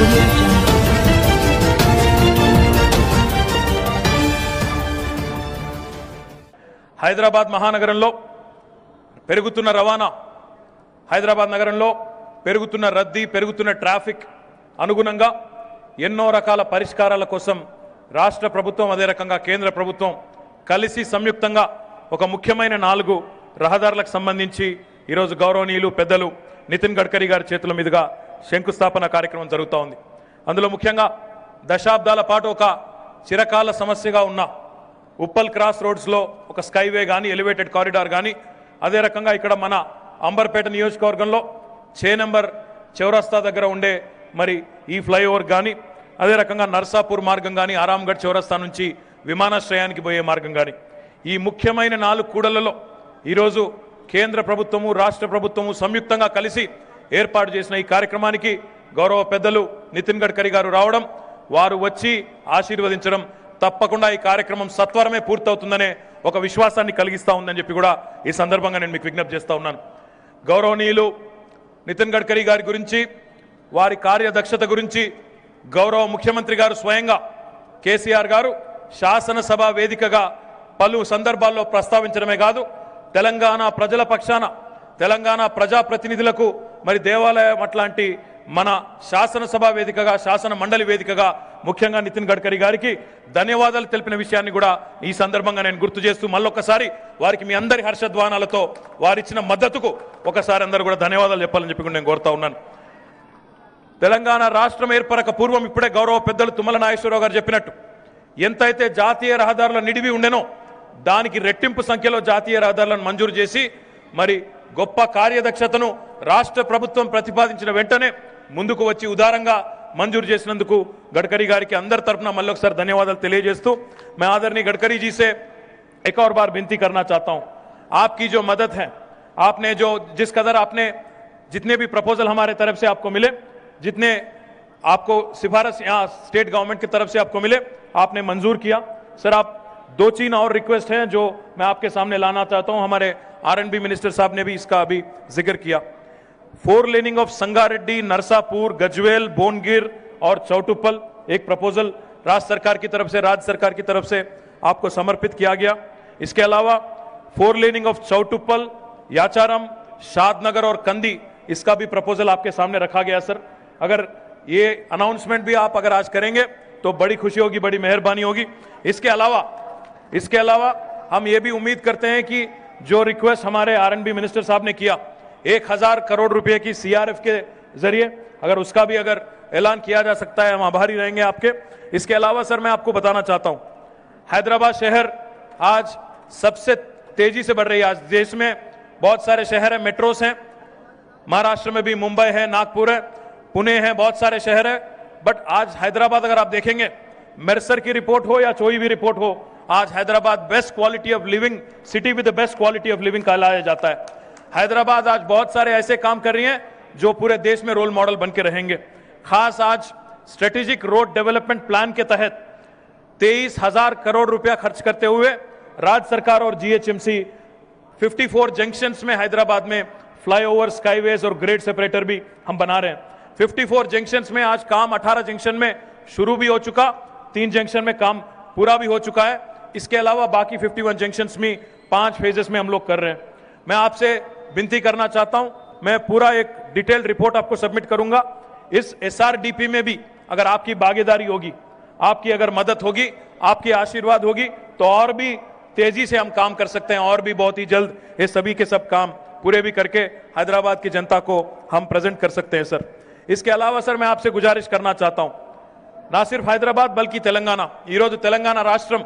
audio jungle. Hyderabad మహానగరంలో పెరుగుతున్న రవాణా, హైదరాబాద్ నగరంలో పెరుగుతున్న రద్దీ, పెరుగుతున్న ట్రాఫిక్ అనుగుణంగా ఎన్నో రకాల పరిష్కారాల కోసం రాష్ట్ర ప్రభుత్వం అదే రకంగా కేంద్ర ప్రభుత్వం కలిసి సంయుక్తంగా ఒక ముఖ్యమైన 4 రహదారులకు సంబంధించి ఈరోజు గౌరవనీయులు పెద్దలు నితిన్ గడ్కరీ గారి చేతుల మీదుగా శంకుస్థాపన కార్యక్రమం జరుగుతూ ఉంది. అందులో ముఖ్యంగా దశాబ్దాల పాటు ఒక చిరకాల సమస్యగా ఉన్న ఉప్పల్ క్రాస్ రోడ్స్లో ఒక స్కైవే కానీ, ఎలివేటెడ్ కారిడార్ కానీ, అదే రకంగా ఇక్కడ మన అంబర్పేట నియోజకవర్గంలో 6 నంబర్ చౌరస్తా దగ్గర ఉండే మరి ఈ ఫ్లైఓవర్ కానీ, అదే రకంగా నర్సాపూర్ మార్గం కానీ, ఆరాంగఢ్ చౌరస్తా నుంచి విమానాశ్రయానికి పోయే మార్గం కానీ, ఈ ముఖ్యమైన 4 కూడళ్లలో ఈరోజు కేంద్ర ప్రభుత్వము రాష్ట్ర ప్రభుత్వము సంయుక్తంగా కలిసి ఏర్పాటు చేసిన ఈ కార్యక్రమానికి గౌరవ పెద్దలు నితిన్ గడ్కరీ గారు రావడం, వారు వచ్చి ఆశీర్వదించడం తప్పకుండా ఈ కార్యక్రమం సత్వరమే పూర్తవుతుందనే ఒక విశ్వాసాన్ని కలిగిస్తా ఉందని చెప్పి కూడా ఈ సందర్భంగా నేను మీకు విజ్ఞప్తి చేస్తా ఉన్నాను. గౌరవనీయులు నితిన్ గడ్కరీ గారి గురించి, వారి కార్యదక్షత గురించి గౌరవ ముఖ్యమంత్రి గారు స్వయంగా కేసీఆర్ గారు శాసనసభ వేదికగా పలు సందర్భాల్లో ప్రస్తావించడమే కాదు, తెలంగాణ ప్రజల పక్షాన తెలంగాణ ప్రజాప్రతినిధులకు మరి దేవాలయం అట్లాంటి మన శాసనసభ వేదికగా, శాసన మండలి వేదికగా ముఖ్యంగా నితిన్ గడ్కరీ గారికి ధన్యవాదాలు తెలిపిన విషయాన్ని కూడా ఈ సందర్భంగా నేను గుర్తు చేస్తూ మళ్ళొక్కసారి వారికి మీ అందరి హర్షధ్వానాలతో వారిచ్చిన మద్దతుకు ఒకసారి అందరూ కూడా ధన్యవాదాలు చెప్పాలని చెప్పి నేను కోరుతా ఉన్నాను. తెలంగాణ రాష్ట్రం ఏర్పడక పూర్వం ఇప్పుడే గౌరవ పెద్దలు తుమ్మల నాగేశ్వరరావు గారు చెప్పినట్టు ఎంతైతే జాతీయ రహదారుల నిడివి ఉండెనో దానికి రెట్టింపు సంఖ్యలో జాతీయ రహదారులను మంజూరు చేసి మరి గొప్ప కార్యదక్షతను రాష్ట్ర ప్రభుత్వం ప్రతిపాదించిన వెంటనే ముందుకు వచ్చి ఉదారంగా मंजूर చేసినందుకు गडकरी गारी के अंदर तरफना मल्लोकसारी धन्यवादाలు తెలియజేస్తూ मैं आदरणीय गडकरी जी से एक और बार विनती करना चाहता हूं, आपकी जो मदद है, आपने जो जिस कदर आपने जितने भी प्रपोजल हमारे तरफ से आपको मिले, जितने आपको सिफारिश यहाँ स्टेट गवर्नमेंट की तरफ से आपको मिले, आपने मंजूर किया। सर आप 2-3 और रिक्वेस्ट हैं जो मैं आपके सामने लाना चाहता हूं। हमारे R&B मिनिस्टर साहब ने भी इसका अभी जिक्र किया। 4 लेनिंग ऑफ संगारेड्डी, नरसापुर, गजवेल, बोनगिर और चौटुप्पल एक प्रपोजल राज्य सरकार की तरफ से आपको समर्पित किया गया। इसके अलावा 4 लेनिंग ऑफ चौटुप्पल, याचारम, शादनगर और कंदी, इसका भी प्रपोजल आपके सामने रखा गया। सर अगर ये अनाउंसमेंट भी आप अगर आज करेंगे तो बड़ी खुशी होगी, बड़ी मेहरबानी होगी। इसके अलावा हम ये भी उम्मीद करते हैं कि जो रिक्वेस्ट हमारे R&B मिनिस्टर साहब ने किया 1000 करोड़ रुपए की CRF के जरिए, अगर उसका भी अगर ऐलान किया जा सकता है हम आभारी रहेंगे आपके। इसके अलावा सर मैं आपको बताना चाहता हूं, हैदराबाद शहर आज सबसे तेजी से बढ़ रही है। आज देश में बहुत सारे शहर है, मेट्रोस हैं, महाराष्ट्र में भी मुंबई है, नागपुर है, पुणे है, बहुत सारे शहर है, बट आज हैदराबाद अगर आप देखेंगे, मेरसर की रिपोर्ट हो या कोई भी रिपोर्ट हो, आज Hyderabad best quality of living city with the best quality of living कहलाया जाता है। हैदराबाद आज बहुत सारे ऐसे काम कर रही हैं जो पूरे देश में रोल मॉडल बन के रहेंगे। खास आज स्ट्रेटेजिक रोड डेवलपमेंट प्लान के तहत 23,000 करोड़ रुपया खर्च करते हुए राज्य सरकार और GHMC 54 जंक्शंस में हैदराबाद में फ्लाईओवर, स्काईवेज और ग्रेड सेपरेटर भी हम बना रहे हैं। 54 जंक्शंस में आज काम 18 जंक्शन में शुरू भी हो चुका, 3 जंक्शन में काम पूरा भी हो चुका है। इसके अलावा बाकी 51 जंक्शंस में 5 फेजेस में हम लोग कर रहे हैं। मैं आपसे विनती करना चाहता हूं, मैं पूरा एक डिटेल्ड रिपोर्ट आपको सबमिट करूंगा। इस SRDP में भी अगर आपकी भागीदारी होगी, आपकी अगर मदद होगी, आपकी आशीर्वाद होगी तो और भी तेजी से हम काम कर सकते हैं और भी बहुत ही जल्द ये सभी के सब काम पूरे भी करके हैदराबाद की जनता को हम प्रेजेंट कर सकते हैं। सर इसके अलावा सर मैं आपसे गुजारिश करना चाहता हूं, ना सिर्फ हैदराबाद बल्कि तेलंगाना, ఈ రోజు తెలంగాణ రాష్ట్రం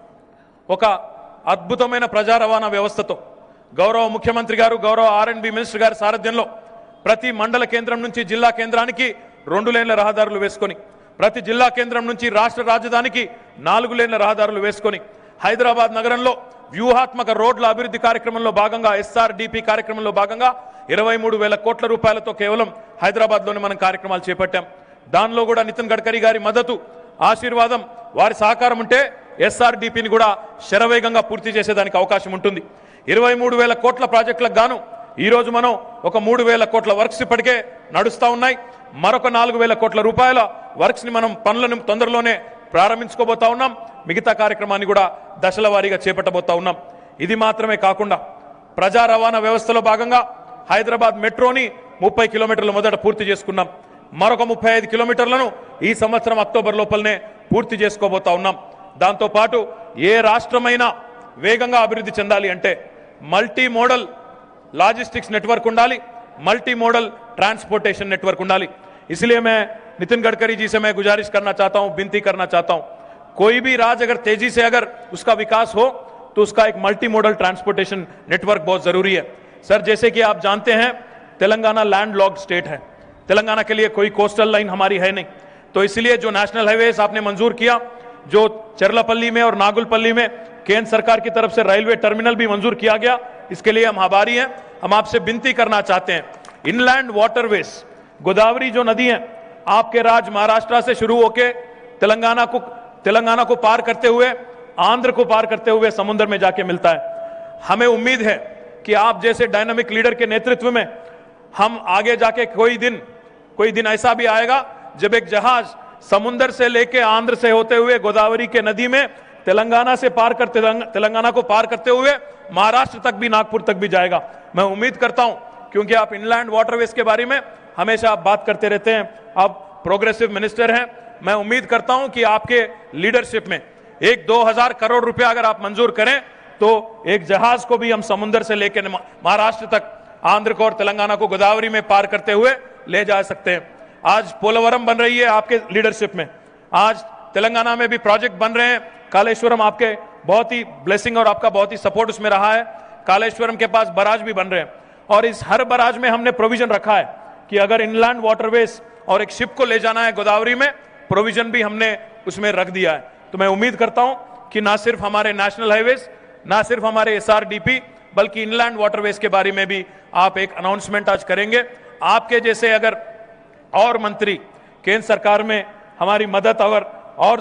ఒక అద్భుతమైన ప్రజా రవాణా వ్యవస్థతో గౌరవ ముఖ్యమంత్రి గారు, గౌరవ R&B మినిస్టర్ గారి సారథ్యంలో ప్రతి మండల కేంద్రం నుంచి జిల్లా కేంద్రానికి 2 లేన్ల రహదారులు వేసుకొని, ప్రతి జిల్లా కేంద్రం నుంచి రాష్ట్ర రాజధానికి 4 లేన్ల రహదారులు వేసుకొని హైదరాబాద్ నగరంలో వ్యూహాత్మక రోడ్ల అభివృద్ధి కార్యక్రమంలో భాగంగా SRDP కార్యక్రమంలో భాగంగా 23,000 కోట్ల రూపాయలతో కేవలం హైదరాబాద్లోనే మనం కార్యక్రమాలు చేపట్టాం। దానిలో కూడా నితిన్ గడ్కరీ గారి మద్దతు, ఆశీర్వాదం, వారి సహకారం ఉంటే SRDPని కూడా శరవేగంగా పూర్తి చేసేదానికి అవకాశం ఉంటుంది। 23,000 కోట్ల ప్రాజెక్టులకు గాను ఈ రోజు మనం ఒక 3000 కోట్ల వర్క్స్ ఇప్పటికే నడుస్తా ఉన్నాయి. మరొక 4000 కోట్ల రూపాయల వర్క్స్ ని మనం పనులను తొందరలోనే ప్రారంభించుకోబోతా ఉన్నాం. మిగతా కార్యక్రమాన్ని కూడా దశల వారీగా చేపట్టబోతా ఉన్నాం. ఇది మాత్రమే కాకుండా ప్రజా రవాణా వ్యవస్థలో భాగంగా హైదరాబాద్ మెట్రోని 30 కిలోమీటర్ల మొదట పూర్తి చేసుకున్నాం. మరొక 35 కిలోమీటర్లను ఈ సంవత్సరం అక్టోబర్ లోపలనే పూర్తి చేసుకోబోతా ఉన్నాం. దాంతో పాటు ఏ రాష్ట్రమైనా వేగంగా అభివృద్ధి చెందాలి అంటే మల్టీ మోడల్ लॉजिस्टिक्स नेटवर्क उंडाली, मल्टी मॉडल ट्रांसपोर्टेशन नेटवर्क उंडाली. इसलिए मैं नितिन गडकरी जी से मैं गुजारिश करना चाहता हूं, विनती करना चाहता हूं, कोई भी राज्य अगर तेजी से अगर उसका विकास हो तो उसका एक मल्टी मॉडल ट्रांसपोर्टेशन नेटवर्क बहुत जरूरी है. सर, जैसे कि आप जानते हैं तेलंगाना लैंड लॉक्ड स्टेट है. तेलंगाना के लिए कोई कोस्टल लाइन हमारी है नहीं, तो इसलिए जो नेशनल हाईवेज आपने मंजूर किया, जो चरलापल्ली में और नागुलपल्ली में केंद्र सरकार की तरफ से रेलवे टर्मिनल भी मंजूर किया गया, इसके लिए हम आभारी हैं. हम आपसे विनती करना चाहते हैं, इनलैंड वाटरवेज गोदावरी जो नदी है आपके राज्य महाराष्ट्र से शुरू होकर तेलंगाना को पार करते हुए आंध्र को पार करते हुए समुद्र में जाके मिलता है. हमें उम्मीद है कि आप जैसे डायनामिक लीडर के नेतृत्व में हम आगे जाके कोई दिन ऐसा भी आएगा जब एक जहाज समुद्र से लेके आंध्र से होते हुए गोदावरी के नदी में तेलंगाना से पार करते तेलंगाना को पार करते हुए महाराष्ट्र तक भी, नागपुर तक भी जाएगा. मैं उम्मीद करता हूं, क्योंकि आप इनलैंड वाटरवेज के बारे में हमेशा आप बात करते रहते हैं, आप प्रोग्रेसिव मिनिस्टर हैं. मैं उम्मीद करता हूं कि आपके लीडरशिप में 1-2 करोड़ रुपया अगर आप मंजूर करें तो एक जहाज को भी हम समुद्र से लेकर महाराष्ट्र तक, आंध्र को और तेलंगाना को गोदावरी में पार करते हुए ले जा सकते हैं. आज पोलवरम बन रही है आपके लीडरशिप में, आज तेलंगाना में भी प्रोजेक्ट बन रहे हैं. कालेश्वरम आपके बहुत ही ब्लेसिंग और आपका बहुत ही सपोर्ट उसमें रहा है. कालेश्वरम के पास बराज भी बन रहे हैं और इस हर बराज में हमने प्रोविजन रखा है कि अगर इनलैंड वाटरवेज और एक शिप को ले जाना है गोदावरी में, प्रोविजन भी हमने उसमें रख दिया है. तो मैं उम्मीद करता हूं कि ना सिर्फ हमारे नेशनल हाईवेज, ना सिर्फ हमारे SRDP, बल्कि इनलैंड वाटरवेज के बारे में भी आप एक अनाउंसमेंट आज करेंगे. आपके जैसे अगर और मंत्री केंद्र सरकार में हमारी मदद और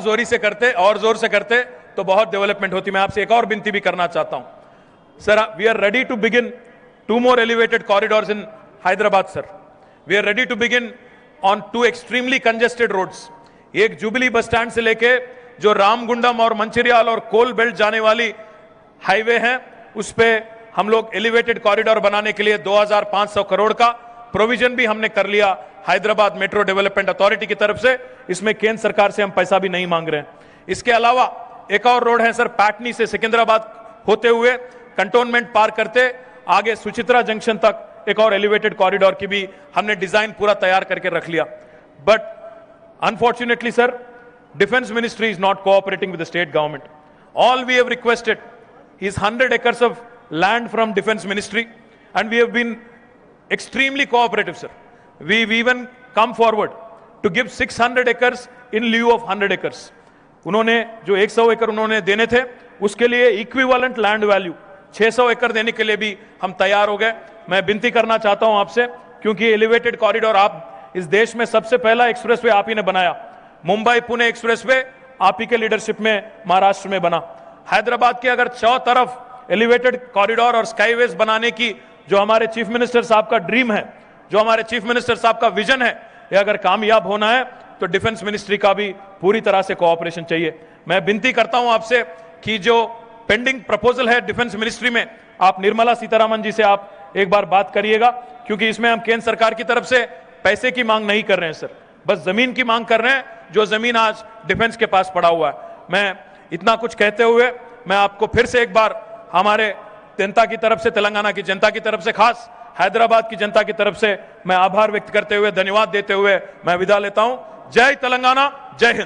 जोर से करते तो बहुत डेवलपमेंट होती. मैं आपसे एक और विनती भी करना चाहता हूं. Sir, we are ready to begin 2 more elevated corridors in Hyderabad, sir. We are ready to begin on 2 extremely congested roads. एक जुबली बस स्टैंड से लेके जो रामगुंडम और मंचिरियाल और कोल बेल्ट जाने वाली हाईवे है, उस पे हम लोग एलिवेटेड कॉरिडोर बनाने के लिए 2500 करोड़ का प्रोविजन भी हमने कर लिया हैदराबाद मेट्रो डेवलपमेंट अथॉरिटी की तरफ से. इसमें केंद्र सरकार से हम पैसा भी नहीं मांग रहे हैं. इसके अलावा एक और रोड है सर, पैटनी से सिकंदराबाद होते हुए कंटोनमेंट पार करते आगे सुचित्रा जंक्शन तक एक और एलिवेटेड कॉरिडोर की भी हमने डिजाइन पूरा तैयार करके रख लिया. But unfortunately sir, defence ministry is not cooperating with the state government. All we have requested is 100 acres of land from defense ministry, and we have been extremely cooperative, sir. We've even come forward to give 600 acres in lieu of 100 acres. उन्होंने जो 100 एकड़ उन्होंने देने थे, उसके लिए equivalent land value 600 एकड़ देने के लिए भी हम तैयार हो गए. मैं विनती करना चाहता हूं आपसे, क्योंकि एलिवेटेड कॉरिडोर आप इस देश में सबसे पहला एक्सप्रेसवे आप ही ने बनाया. मुंबई पुणे एक्सप्रेसवे आप ही के लीडरशिप में महाराष्ट्र में बना. हैदराबाद के अगर 4 तरफ एलिवेटेड कॉरिडोर और स्काईवेज बनाने की जो हमारे चीफ मिनिस्टर साहब का ड्रीम है, जो हमारे चीफ मिनिस्टर साहब का विजन है, ये अगर कामयाब होना है तो डिफेंस मिनिस्ट्री का भी पूरी तरह से कोऑपरेशन चाहिए. मैं विनती करता हूं आपसे कि जो पेंडिंग प्रपोजल है डिफेंस मिनिस्ट्री में, आप निर्मला सीतारामन जी से आप एक बार बात करिएगा, क्योंकि इसमें हम केंद्र सरकार की तरफ से पैसे की मांग नहीं कर रहे हैं सर, बस जमीन की मांग कर रहे हैं, जो जमीन आज डिफेंस के पास पड़ा हुआ है. मैं इतना कुछ कहते हुए मैं आपको फिर से एक बार हमारे जनता की तरफ से, तेलंगाना की जनता की तरफ से, खास हैदराबाद की जनता की तरफ से मैं आभार व्यक्त करते हुए, धन्यवाद देते हुए मैं विदा लेता हूं. जय तेलंगाना, जय हिंद.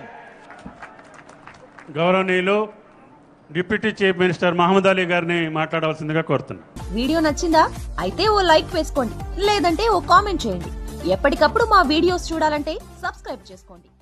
గౌరవనీయులు deputy chief minister Mohammed Ali గారిని మాట్లాడవలసిందిగా కోరుతున్నా. వీడియో నచ్చిందా? అయితే ఓ లైక్ వేసుకోండి, లేదంటే ఓ కామెంట్ చేయండి. ఎప్పటికప్పుడు మా వీడియోస్ చూడాలంటే సబ్స్క్రైబ్ చేసుకోండి.